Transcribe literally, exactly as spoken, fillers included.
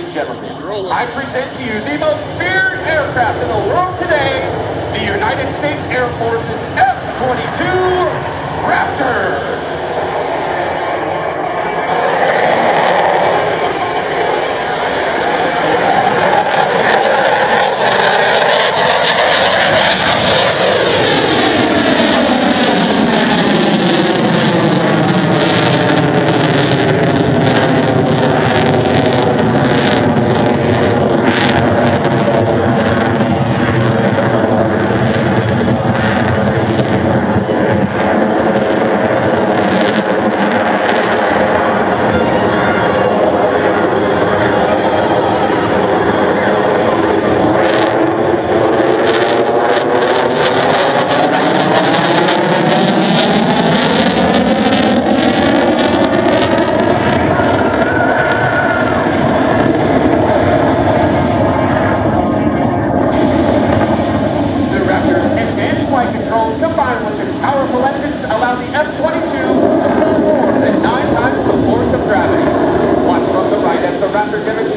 and gentlemen, I present to you the most feared aircraft in the world today, the United States Air Force's F twenty-two Raptor. Combined with its powerful engines allow the F twenty-two to pull more than nine times the force of gravity. Watch from the right as the Raptor demonstrates